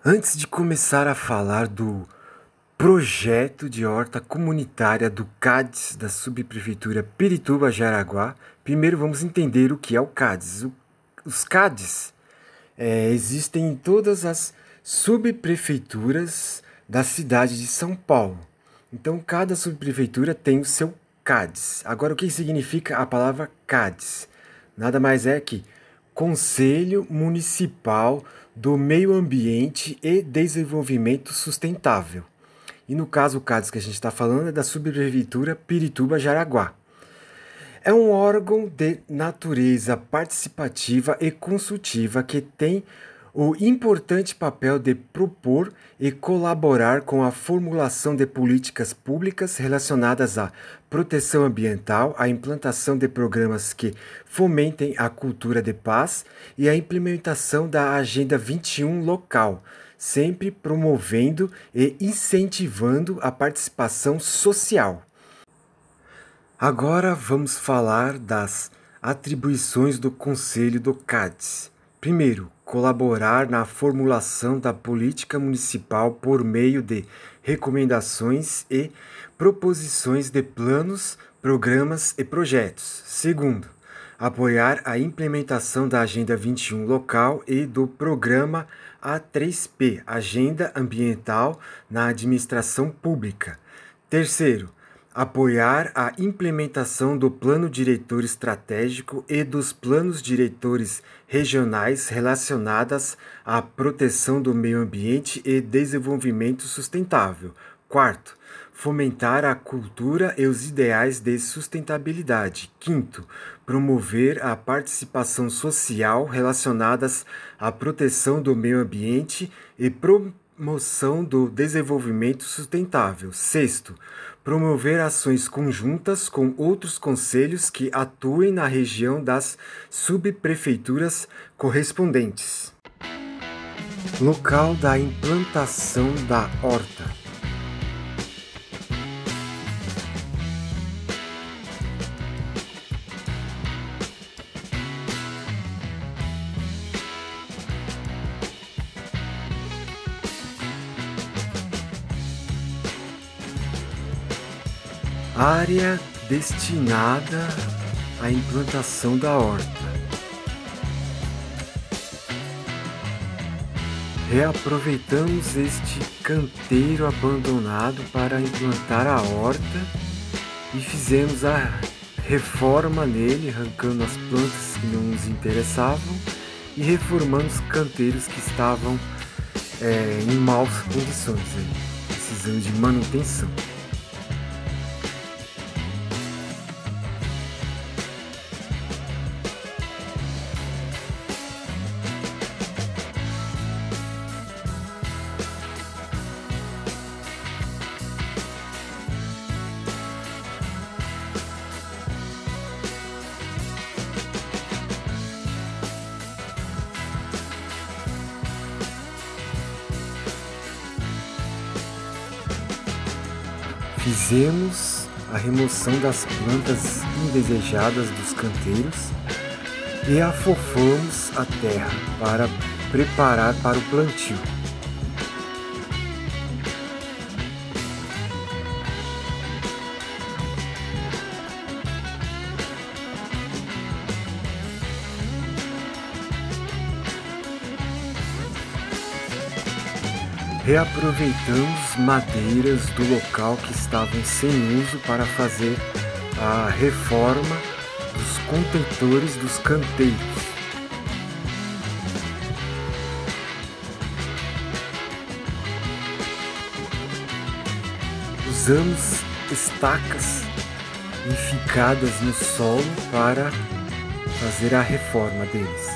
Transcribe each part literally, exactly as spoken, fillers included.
Antes de começar a falar do projeto de horta comunitária do CADES da Subprefeitura Pirituba-Jaraguá, primeiro vamos entender o que é o CADES. O, os CADES é, existem em todas as subprefeituras da cidade de São Paulo. Então, cada subprefeitura tem o seu CADES. Agora, o que significa a palavra CADES? Nada mais é que Conselho Municipal do Meio Ambiente e Desenvolvimento Sustentável. E no caso, o CADES que a gente está falando é da Subprefeitura Pirituba-Jaraguá. É um órgão de natureza participativa e consultiva que tem o importante papel de propor e colaborar com a formulação de políticas públicas relacionadas à proteção ambiental, à implantação de programas que fomentem a cultura de paz e a implementação da Agenda vinte e um local, sempre promovendo e incentivando a participação social. Agora vamos falar das atribuições do Conselho do CADES. Primeiro, colaborar na formulação da política municipal por meio de recomendações e proposições de planos, programas e projetos. Segundo, apoiar a implementação da Agenda vinte e um local e do programa A três P, Agenda Ambiental na Administração Pública. Terceiro, apoiar a implementação do Plano Diretor Estratégico e dos planos diretores regionais relacionadas à proteção do meio ambiente e desenvolvimento sustentável. Quarto, fomentar a cultura e os ideais de sustentabilidade. Quinto, promover a participação social relacionadas à proteção do meio ambiente e promoção do desenvolvimento sustentável. Sexto, promover ações conjuntas com outros conselhos que atuem na região das subprefeituras correspondentes. Local da implantação da horta. Área destinada à implantação da horta. Reaproveitamos este canteiro abandonado para implantar a horta e fizemos a reforma nele, arrancando as plantas que não nos interessavam e reformando os canteiros que estavam é, em maus condições, aí, precisando de manutenção. Fizemos a remoção das plantas indesejadas dos canteiros e afofamos a terra para preparar para o plantio. Reaproveitamos madeiras do local que estavam sem uso para fazer a reforma dos contentores dos canteiros. Usamos estacas enficadas no solo para fazer a reforma deles.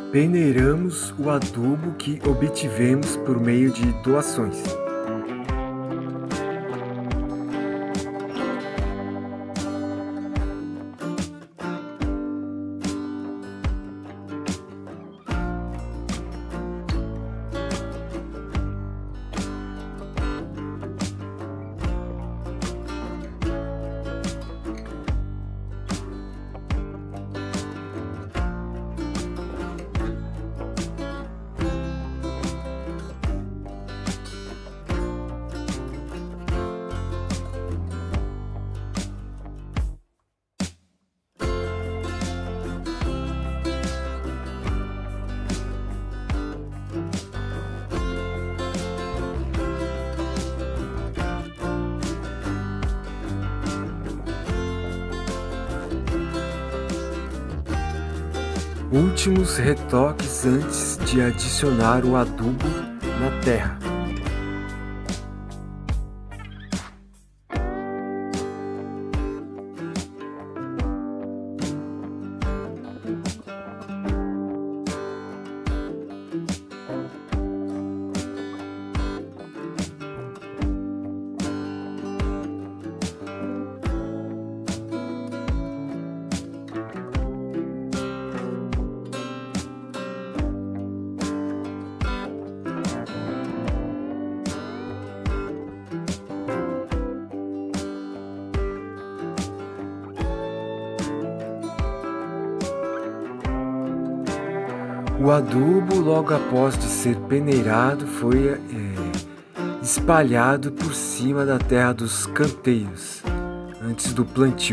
Peneiramos o adubo que obtivemos por meio de doações. Últimos retoques antes de adicionar o adubo na terra. O adubo, logo após de ser peneirado, foi é, espalhado por cima da terra dos canteiros, antes do plantio.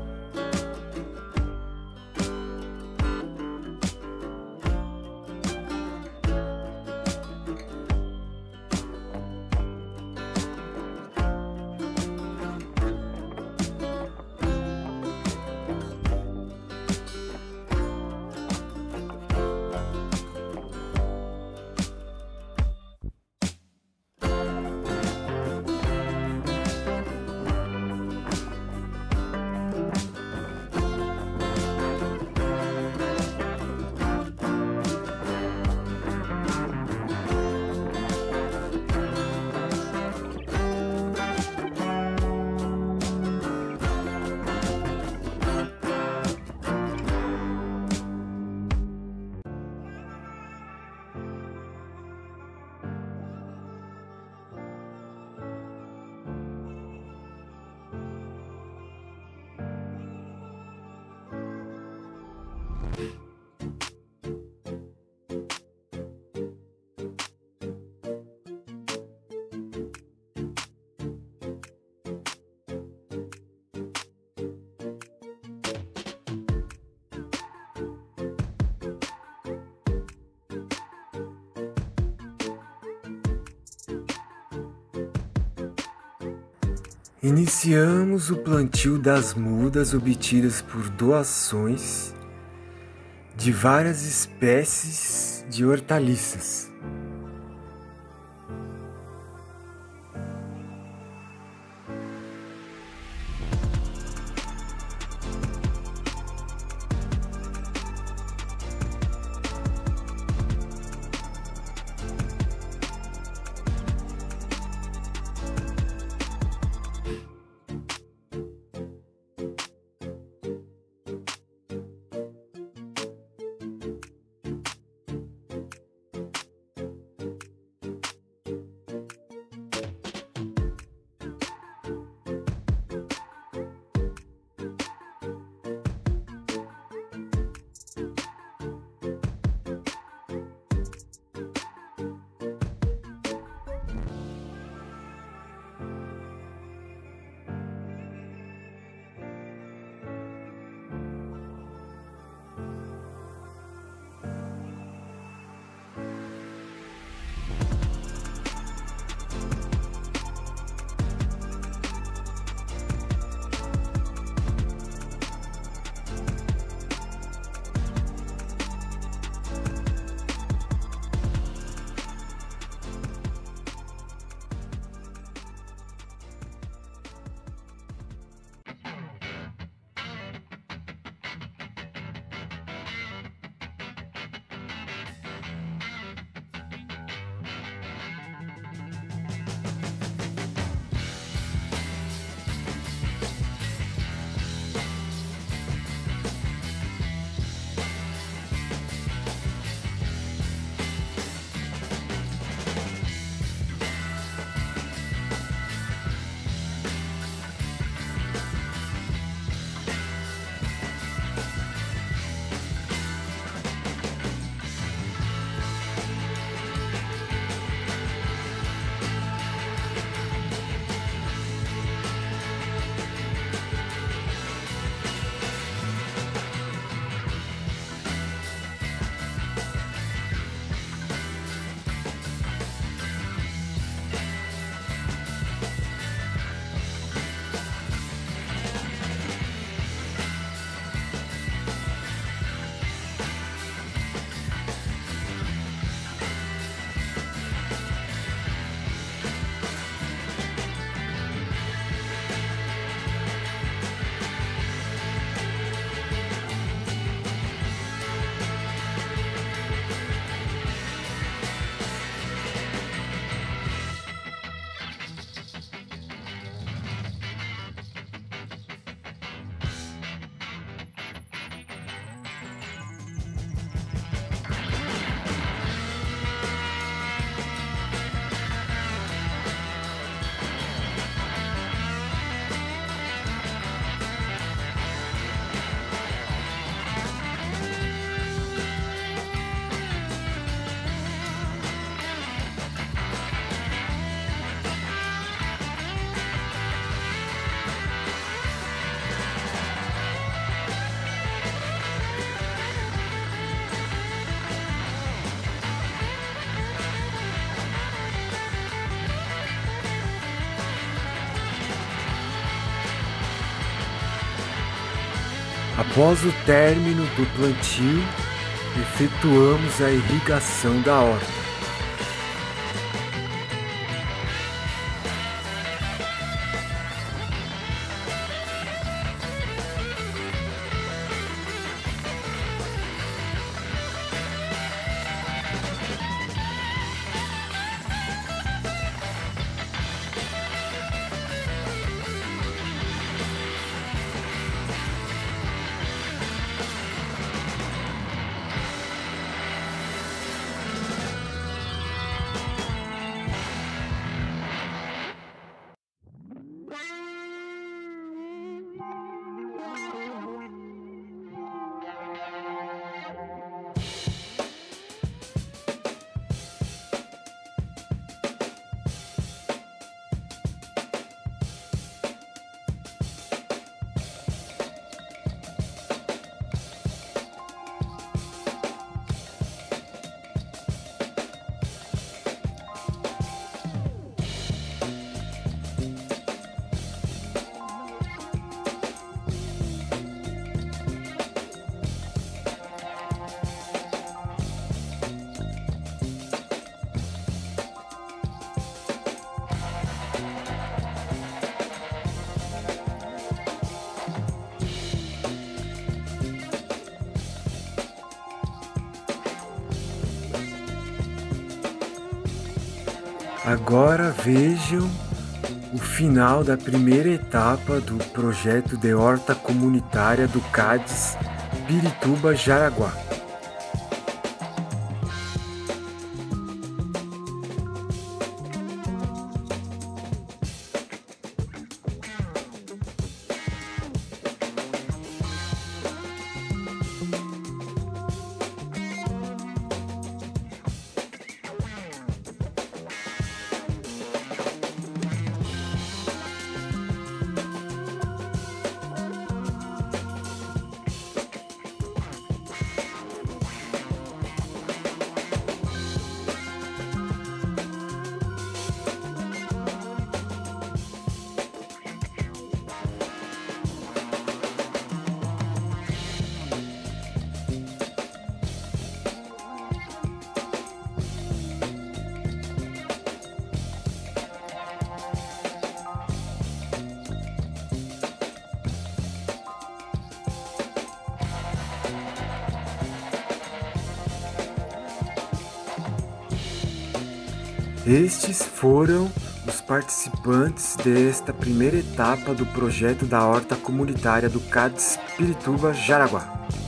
Iniciamos o plantio das mudas obtidas por doações de várias espécies de hortaliças. Após o término do plantio, efetuamos a irrigação da horta. Agora vejam o final da primeira etapa do projeto de horta comunitária do CADES Pirituba Jaraguá. Estes foram os participantes desta primeira etapa do projeto da horta comunitária do CADES Pirituba Jaraguá.